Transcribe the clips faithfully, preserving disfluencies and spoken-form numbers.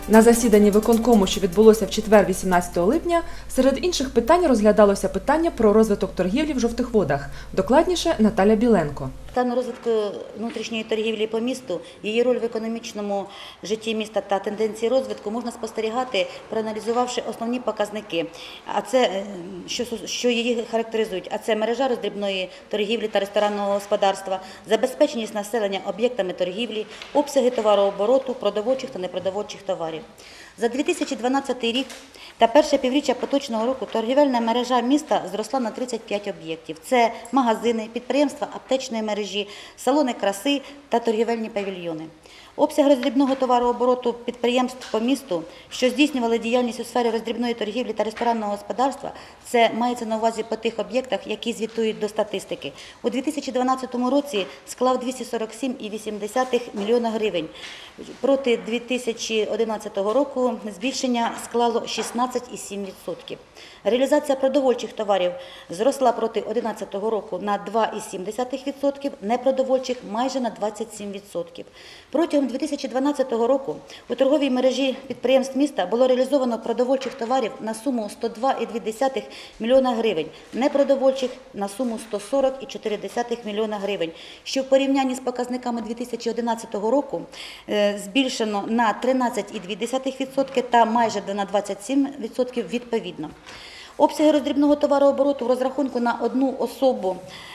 На засіданні виконкому, що відбулося в четвер, вісімнадцятого липня, серед інших питань розглядалося питання про розвиток торгівлі в жовтих водах. Докладніше Наталя Біленко. Стан розвитку внутрішньої торгівлі по місту, її роль в економічному житті міста та тенденції розвитку можна спостерігати, проаналізувавши основні показники, а це, що, що її характеризують. А це мережа роздрібної торгівлі та ресторанного господарства, забезпеченість населення об'єктами торгівлі, обсяги товарообороту, продовольчих та непродовольчих товарів. За дві тисячі дванадцятий рік та перше півріччя поточного року торгівельна мережа міста зросла на тридцять п'ять об'єктів. Це магазини, підприємства аптечної мережі, салони краси та торгівельні павільйони. Обсяг роздрібного товарообороту підприємств по місту, що здійснювали діяльність у сфері роздрібної торгівлі та ресторанного господарства, це мається на увазі по тих об'єктах, які звітують до статистики. У дві тисячі дванадцятому році склав двісті сорок сім цілих вісім десятих мільйона гривень. Проти дві тисячі одинадцятого року збільшення склало шістнадцять цілих сім десятих відсотка. Реалізація продовольчих товарів зросла проти дві тисячі одинадцятого року на два цілих сім десятих відсотка, непродовольчих – майже на двадцять сім відсотків. Протягом дві тисячі дванадцятого року у торговій мережі підприємств міста було реалізовано продовольчих товарів на суму сто два цілих дві десятих мільйона гривень, непродовольчих – на суму сто сорок цілих чотири десятих мільйона гривень, що в порівнянні з показниками дві тисячі одинадцятого року збільшено на тринадцять цілих дві десятих відсотка та майже на двадцять сім відсотків відповідно. Обсяги роздрібного товарообороту в розрахунку на одну особу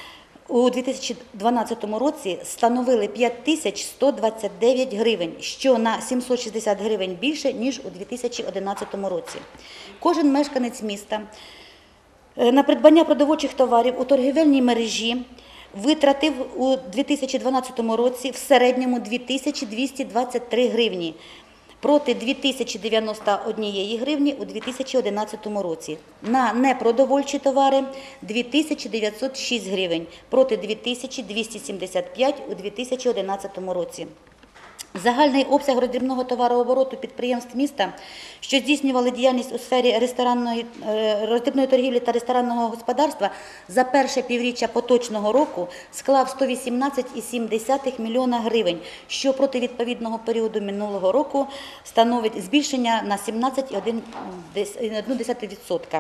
у дві тисячі дванадцятому році становили п'ять тисяч сто двадцять дев'ять гривень, що на сімсот шістдесят гривень більше, ніж у дві тисячі одинадцятому році. Кожен мешканець міста на придбання продовольчих товарів у торгівельній мережі витратив у дві тисячі дванадцятому році в середньому дві тисячі двісті двадцять три гривні, проти дві тисячі дев'яносто однієї гривні у дві тисячі одинадцятому році. На непродовольчі товари – дві тисячі дев'ятсот шість гривень, проти дві тисячі двісті сімдесят п'ять у дві тисячі одинадцятому році. Загальний обсяг роздрібного товарообороту підприємств міста, що здійснювали діяльність у сфері ресторанної, роздрібної торгівлі та ресторанного господарства за перше півріччя поточного року склав сто вісімнадцять цілих сім десятих мільйона гривень, що проти відповідного періоду минулого року становить збільшення на сімнадцять цілих одну десяту відсотка.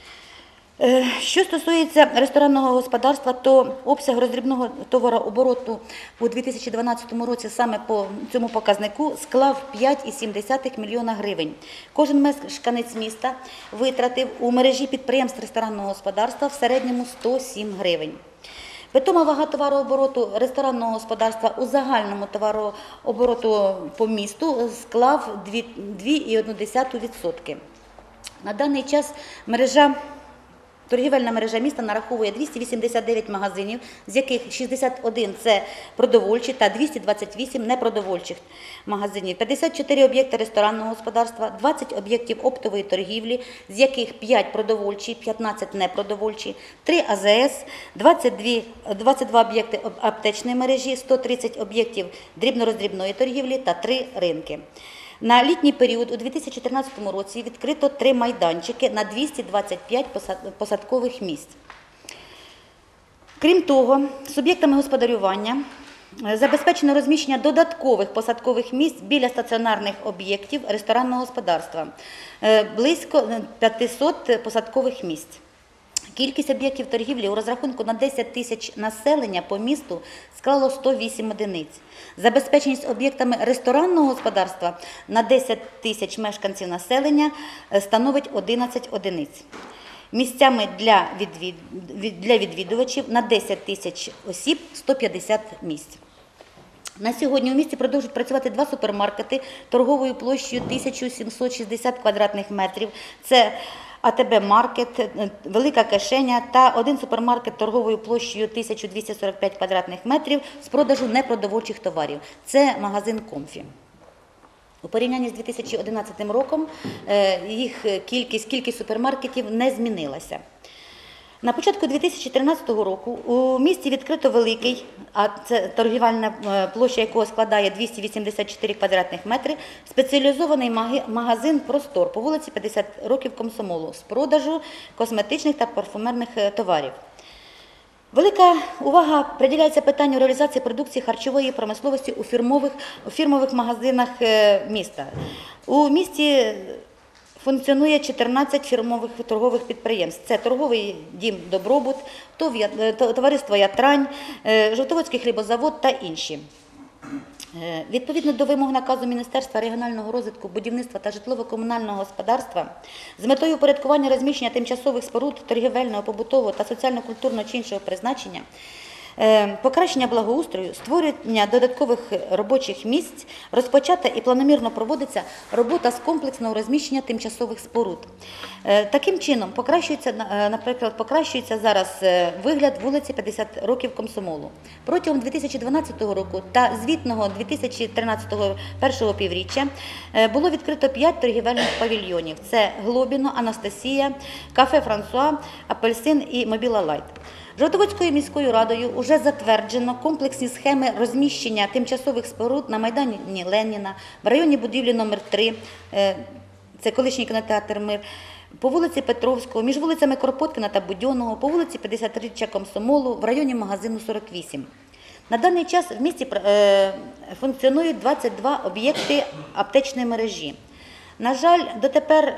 Що стосується ресторанного господарства, то обсяг роздрібного товарообороту у дві тисячі дванадцятому році саме по цьому показнику склав п'ять цілих сім десятих мільйона гривень. Кожен мешканець міста витратив у мережі підприємств ресторанного господарства в середньому сто сім гривень. Питома вага товарообороту ресторанного господарства у загальному товарообороту по місту склав дві цілих одну десяту відсотка. На даний час мережа Торгівельна мережа міста нараховує двісті вісімдесят дев'ять магазинів, з яких шістдесят один – це продовольчі та двісті двадцять вісім – непродовольчих магазинів, п'ятдесят чотири об'єкти ресторанного господарства, двадцять об'єктів оптової торгівлі, з яких п'ять продовольчі, п'ятнадцять непродовольчі, три А З С, двадцять два об'єкти аптечної мережі, сто тридцять об'єктів дрібно-роздрібної торгівлі та три ринки. На літній період у дві тисячі тринадцятому році відкрито три майданчики на двісті двадцять п'ять посадкових місць. Крім того, суб'єктами господарювання забезпечено розміщення додаткових посадкових місць біля стаціонарних об'єктів ресторанного господарства – близько п'ятисот посадкових місць. Кількість об'єктів торгівлі у розрахунку на десять тисяч населення по місту склало сто вісім одиниць. Забезпеченість об'єктами ресторанного господарства на десять тисяч мешканців населення становить одинадцять одиниць. Місцями для, відвід... для відвідувачів на десять тисяч осіб сто п'ятдесят місць. На сьогодні у місті продовжують працювати два супермаркети торговою площею тисяча сімсот шістдесят квадратних метрів. Це А Те Бе-маркет, Велика Кишеня та один супермаркет торговою площею тисяча двісті сорок п'ять квадратних метрів з продажу непродовольчих товарів. Це магазин «Комфі». У порівнянні з дві тисячі одинадцятим роком їх кількість, кількість супермаркетів не змінилася. На початку дві тисячі тринадцятого року у місті відкрито великий, а це торгівельна площа якого складає двісті вісімдесят чотири квадратних метри, спеціалізований магазин «Простор» по вулиці п'ятдесят років Комсомолу з продажу косметичних та парфумерних товарів. Велика увага приділяється питанню реалізації продукції харчової промисловості у фірмових, у фірмових магазинах е, міста. У місті функціонує чотирнадцять фірмових торгових підприємств. Це торговий дім «Добробут», ТОВ «Я- товариство «Ятрань», е, Жовтоводський хлібозавод та інші. Е, Відповідно до вимог наказу Міністерства регіонального розвитку, будівництва та житлово-комунального господарства з метою упорядкування розміщення тимчасових споруд торгівельного, побутового та соціально-культурного чи іншого призначення, е, покращення благоустрою, створення додаткових робочих місць, розпочата і планомірно проводиться робота з комплексного розміщення тимчасових споруд. Е, Таким чином, покращується, е, наприклад, покращується зараз е, вигляд вулиці п'ятдесят років Комсомолу. Протягом дві тисячі дванадцятого року та звітного дві тисячі тринадцятого першого півріччя е, було відкрито п'ять торгівельних павільйонів. Це Глобіно, Анастасія, Кафе Франсуа, Апельсин і Мобіла Лайт. Жовтоводською міською радою вже затверджено комплексні схеми розміщення тимчасових споруд на Майдані Леніна, в районі будівлі номер три, е, це колишній кінотеатр «Мир», по вулиці Петровського, між вулицями Кропоткіна та Будьонного, по вулиці п'ятдесятиріччя Комсомолу, в районі магазину сорок вісім. На даний час в місті е, функціонують двадцять два об'єкти аптечної мережі. На жаль, дотепер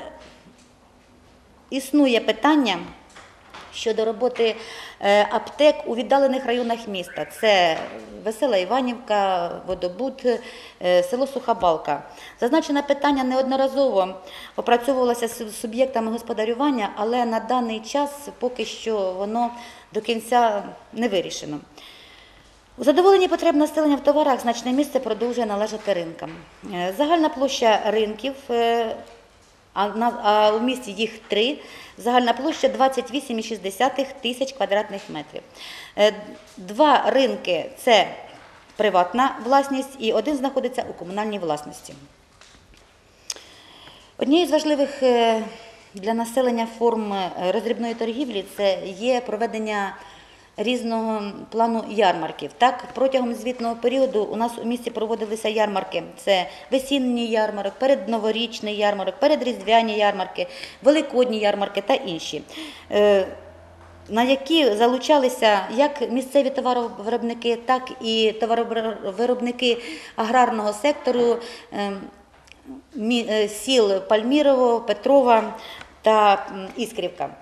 існує питання щодо роботи е, аптек у віддалених районах міста. Це Весела Іванівка, Водобуд, е, село Суха Балка. Зазначене питання неодноразово опрацьовувалося з суб'єктами господарювання, але на даний час поки що воно до кінця не вирішено. У задоволенні потреб населення в товарах значне місце продовжує належати ринкам. Е, Загальна площа ринків, е, а, на, а у місті їх три, загальна площа двадцять вісім цілих шість десятих тисяч квадратних метрів. Е, Два ринки – це приватна власність і один знаходиться у комунальній власності. Однією з важливих е, для населення форм е, роздрібної торгівлі це є проведення різного плану ярмарків. Так, протягом звітного періоду у нас у місті проводилися ярмарки. Це весінній ярмарок, передноворічний ярмарок, передріздвяні ярмарки, великодні ярмарки та інші, на які залучалися як місцеві товаровиробники, так і товаровиробники аграрного сектору сіл Пальмірово, Петрова та Іскрівка.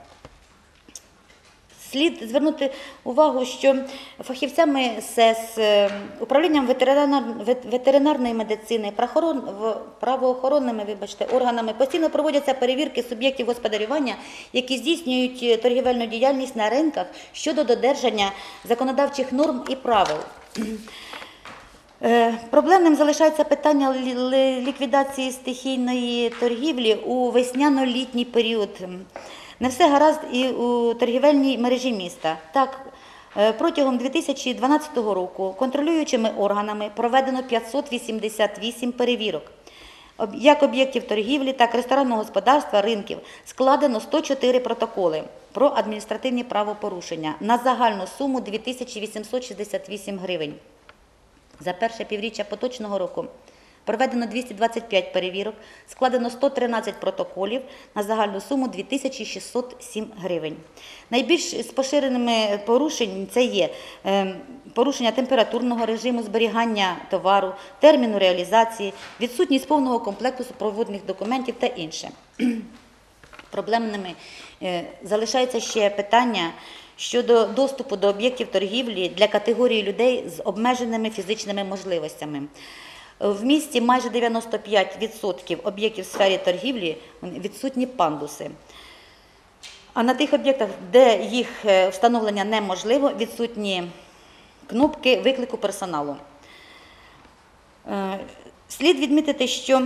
Слід звернути увагу, що фахівцями СЕС, управлінням ветеринарної медицини, правоохоронними вибачте, органами постійно проводяться перевірки суб'єктів господарювання, які здійснюють торгівельну діяльність на ринках щодо додержання законодавчих норм і правил. Проблемним залишається питання ліквідації стихійної торгівлі у весняно-літній період. Не все гаразд і у торгівельній мережі міста. Так, протягом дві тисячі дванадцятого року контролюючими органами проведено п'ятсот вісімдесят вісім перевірок. Як об'єктів торгівлі, так і ресторанного господарства, ринків складено сто чотири протоколи про адміністративні правопорушення на загальну суму дві тисячі вісімсот шістдесят вісім гривень. За перше півріччя поточного року проведено двісті двадцять п'ять перевірок, складено сто тринадцять протоколів на загальну суму дві тисячі шістсот сім гривень. Найбільш з поширеними порушень це є порушення температурного режиму зберігання товару, терміну реалізації, відсутність повного комплекту супровідних документів та інше. Проблемними залишається ще питання щодо доступу до об'єктів торгівлі для категорії людей з обмеженими фізичними можливостями. В місті майже дев'яносто п'ять відсотків об'єктів в сфері торгівлі відсутні пандуси. А на тих об'єктах, де їх встановлення неможливо, відсутні кнопки виклику персоналу. Слід відмітити, що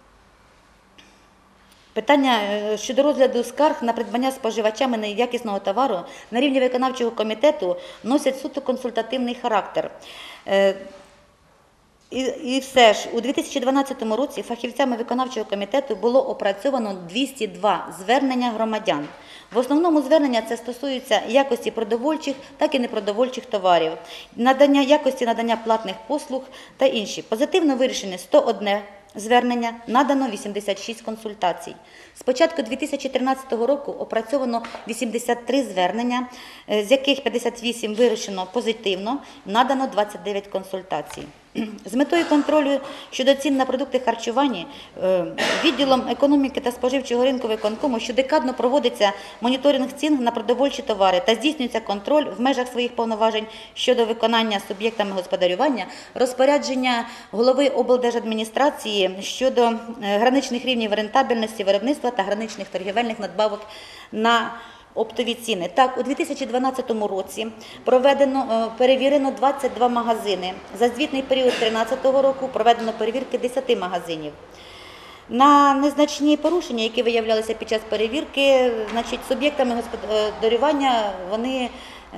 питання щодо розгляду скарг на придбання споживачами неякісного товару на рівні виконавчого комітету носять суто консультативний характер. І, і все ж, у дві тисячі дванадцятому році фахівцями виконавчого комітету було опрацьовано двісті два звернення громадян. В основному звернення це стосується якості продовольчих, так і непродовольчих товарів, надання, якості надання платних послуг та інші. Позитивно вирішені сто одне звернення, надано вісімдесят шість консультацій. З початку дві тисячі тринадцятого року опрацьовано вісімдесят три звернення, з яких п'ятдесят вісім вирішено позитивно, надано двадцять дев'ять консультацій. З метою контролю щодо цін на продукти харчування відділом економіки та споживчого ринку виконкому щодекадно проводиться моніторинг цін на продовольчі товари та здійснюється контроль в межах своїх повноважень щодо виконання суб'єктами господарювання розпорядження голови облдержадміністрації щодо граничних рівнів рентабельності виробництва та граничних торгівельних надбавок на оптові ціни. Так, у дві тисячі дванадцятому році проведено, перевірено двадцять два магазини. За звітний період дві тисячі тринадцятого року проведено перевірки десять магазинів. На незначні порушення, які виявлялися під час перевірки, значить, суб'єктами господарювання вони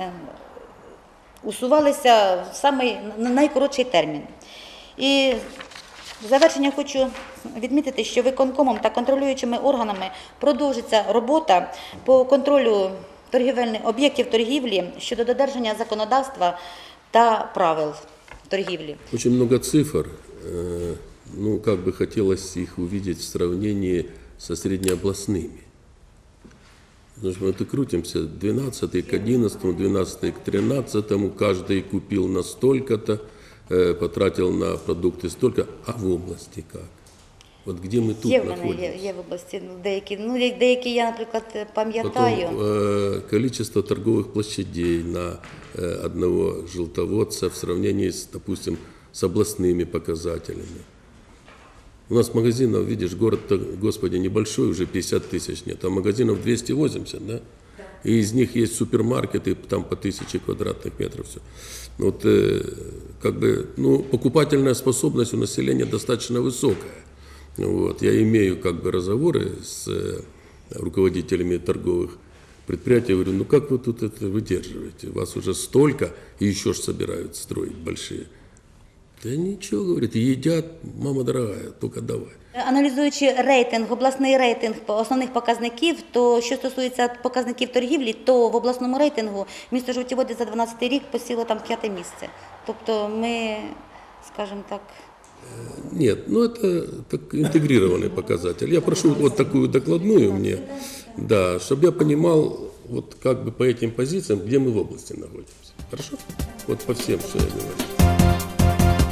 усувалися в самий найкоротший термін. І в завершення хочу відмітити, що виконкомом та контролюючими органами продовжиться робота по контролю торгівельних об'єктів торгівлі щодо додержання законодавства та правил торгівлі. Очень много цифр. Ну, как бы хотелось их увидеть в сравнении со среднеобластными. Потому что мы это крутимся, двенадцатый к одиннадцатому, двенадцатый к тринадцатому, каждый купил на столько-то, потратил на продукты столько, а в области как? Вот где мы тут є в мене, находимся? є, є в області деякі, ну, деякі я, наприклад, пам'ятаю. Потом э, количество торговых площадей на э, одного желтоводца в сравнении с, допустим, с областными показателями. У нас магазинов, видишь, город-то, господи, небольшой, уже пятьдесят тысяч нет, а магазинов двести восемьдесят, да? И из них есть супермаркеты, там по тысяче квадратных метров все. Вот, э, как бы, ну, покупательная способность у населения достаточно высокая. Вот. Я имею как бы разговоры с э, руководителями торговых предприятий, говорю, ну как вы тут это выдерживаете? Вас уже столько, и еще ж собирают строить большие. Да ничего, говорит, едят, мама дорогая, только давай. Аналізуючи рейтинг, обласний рейтинг основних показників, то що стосується показників торгівлі, то в обласному рейтингу місто Жовті за дванадцятий рік посіло там п'яте місце. Тобто ми, скажімо так... Нет, ну это так, интегрированный показатель. Я прошу вот такую докладную мне, да, чтобы я понимал, вот как бы по этим позициям, где мы в области находимся. Хорошо? Вот по всем, что я говорю.